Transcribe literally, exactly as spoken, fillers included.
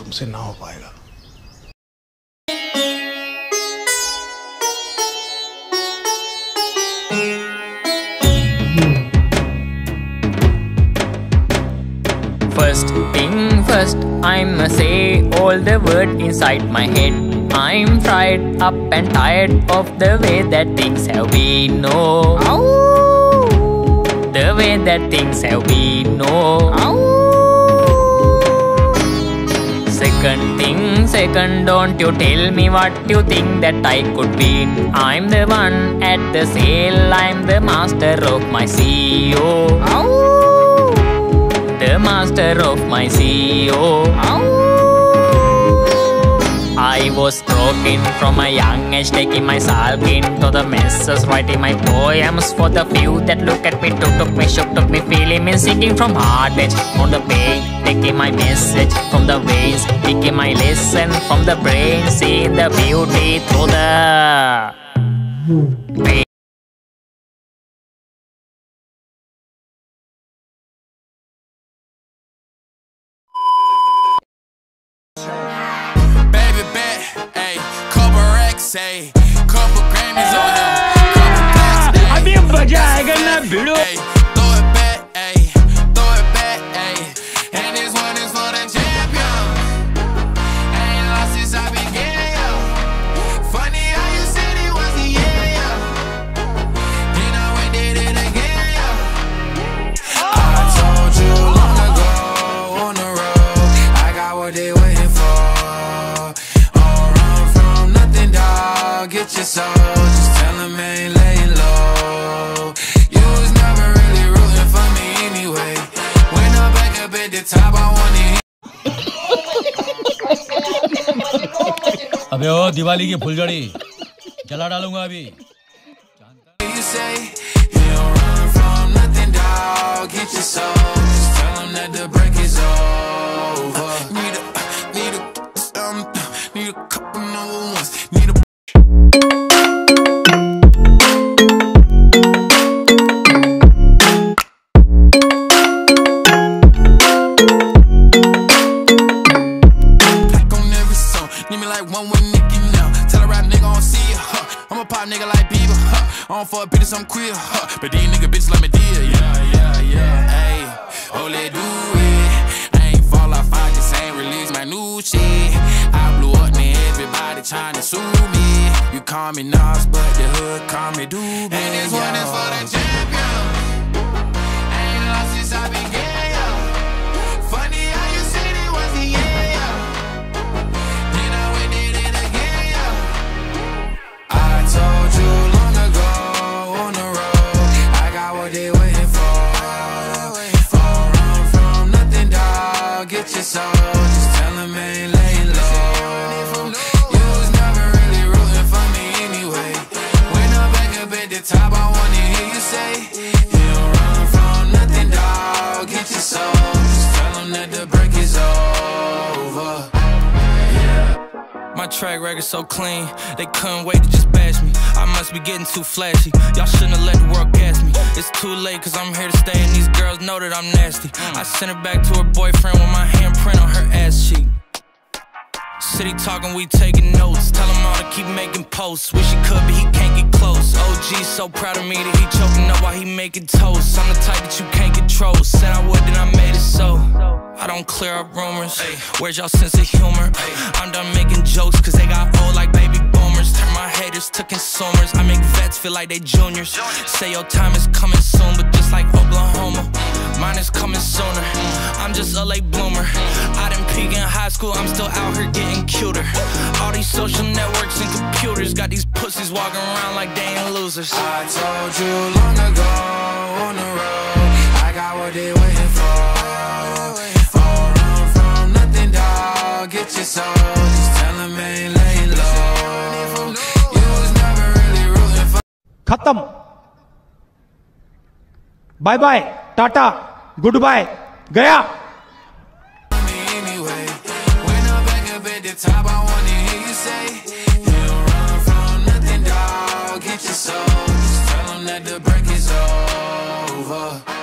तुमसे ना हो पाएगा। First thing first, I'ma say all the words inside my head. I'm fried up and tired of the way that things have been, no. Ow! The way that things have been, no. Ow! Second thing second, don't you tell me what you think that I could be. I'm the one at the sail, I'm the master of my C E O. Ow! The master of my C E O. Ow! I was broken from a young age, taking my sulk into the messes, writing my poems for the few that look at me, took, took me, shook, took me, feeling me, singing from heart edge on the pain, taking my message from the veins, taking my lesson from the brain, seeing the beauty through the pain. Say, couple Grammys on them, couple plaques, ayy. अभी बजाएगा ना भिड़ो. Throw it back, ayy. Throw it back, ayy. And this one is for the champion. Ain't lost since I began, yo. Funny how you said it was the year, yo. Then I went did it again, yo. I told you long ago on the road, I got what they waiting for. Get your soul, just tell them I ain't laying low. You was never really rooting for me anyway. When I'm back up at the top, I wanna hit. अबे ओ दिवाली की फुलझड़ी जला डालूंगा अभी. You say you don't run from nothing, dog. Get your soul, just tell them that the break is over. Need a, need a, um, need a couple number ones. Need a nigga like Bieber, huh? I don't fuck bitches, I'm queer, huh? But these nigga bitches let me deal, yeah, yeah, yeah. Ayy, oh, let do it. I ain't fall off, I just ain't release my new shit. I blew up, man, everybody tryna sue me. You call me Nas, but the hood call me Doobie. And this one is for the champion. Ain't lost since I began, yo. Funny how you said it was the year, yo. Then I went did it again, yo. I told you long ago on the road, I got what they waiting for. Don't run from nothing, dog. Get your soul, just tell them I ain't laying low. You was never really rooting for me anyway. When I'm back up at the top, I wanna hear you say, you don't run from nothing, dog. Get your soul, just tell them that the break is over. My track record so clean, they couldn't wait to just bash me. I must be getting too flashy, y'all shouldn't have let the world gas me. It's too late cause I'm here to stay and these girls know that I'm nasty. I sent her back to her boyfriend with my handprint on her ass cheek. City talking, we taking notes, tell him all to keep making posts. Wish he could but he can't get close. O G's so proud of me that he choking up while he making toast. I'm the type that you can't control, said I would then I made it so. I don't clear up rumors, where's y'all sense of humor? I'm done making jokes cause they got old like baby boomers. Turn my haters to consumers, I make vets feel like they juniors. Say your time is coming soon, but just like Oklahoma, mine is coming sooner. I'm just a late bloomer, I didn't peak in high school, I'm still out here getting cuter. All these social networks and computers got these pussies walking around like they ain't losers. I told you long ago on the road, I got what they waiting for. Get your soul, just tell them I ain't laying low. You was never really rooting for. खत्म. Bye bye, tata, goodbye, गया. Anyway, when I'm back up at the top, I wanna hear you say, you don't run from nothing, dog. Get your soul, just tell them that the break is over.